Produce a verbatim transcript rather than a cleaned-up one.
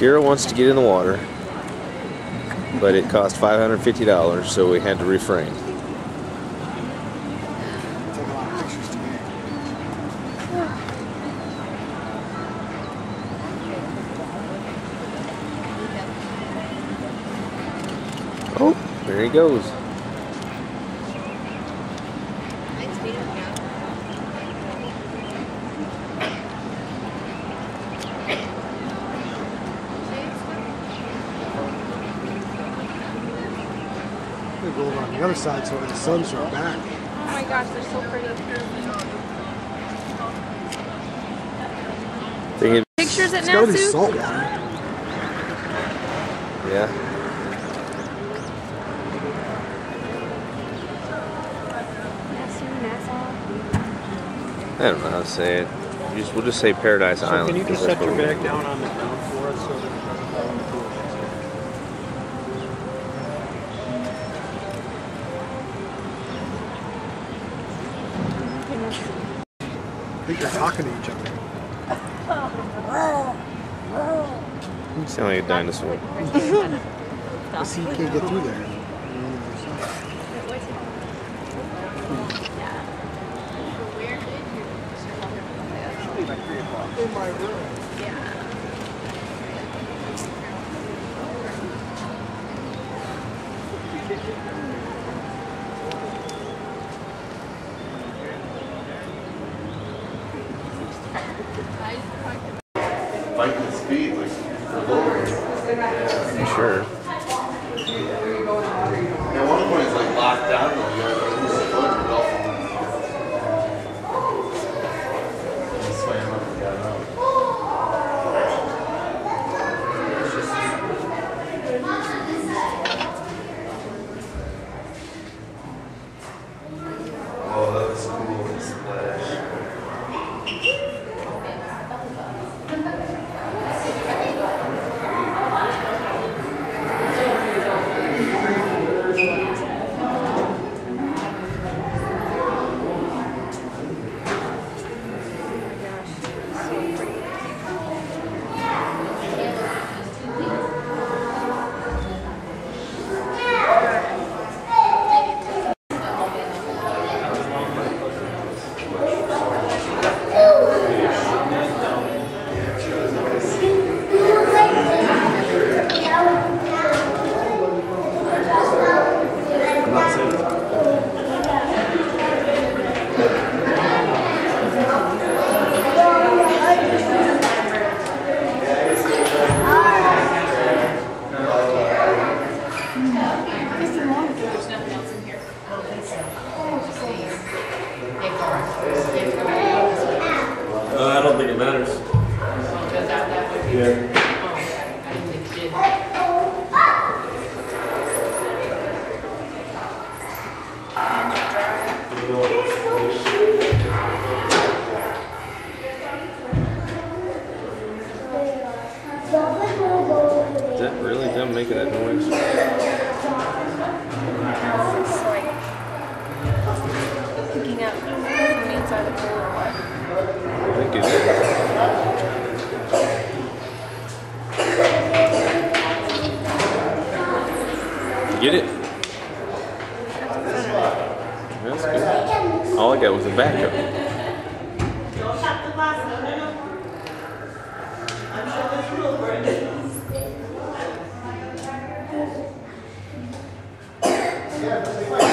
Kira wants to get in the water, but it cost five hundred fifty dollars, so we had to refrain. Oh, there he goes. They go over on the other side so the sun's right back. Oh my gosh, they're so pretty. Thinking Pictures at It's gotta be Nassau? salt water. Yeah. I don't know how to say it. We just, we'll just say Paradise So Island. can you just because set that's your what we- bag down on the ground for us so that it doesn't fall in the pool? I think they're talking to each other. You sound like a dinosaur. I see you can't get through there. In my room. Fighting the speed, like the lower. Sure. At one point, it's like locked down. Though. You gotta lose a foot and go. And swam up and got out. Oh, that was cool. Splash. Uh, I don't think it matters. Yeah. Is that really them making that noise? It's like picking up from the inside of the pool or what? I think it is. Get it? That's good. All I got was a backup. Yeah.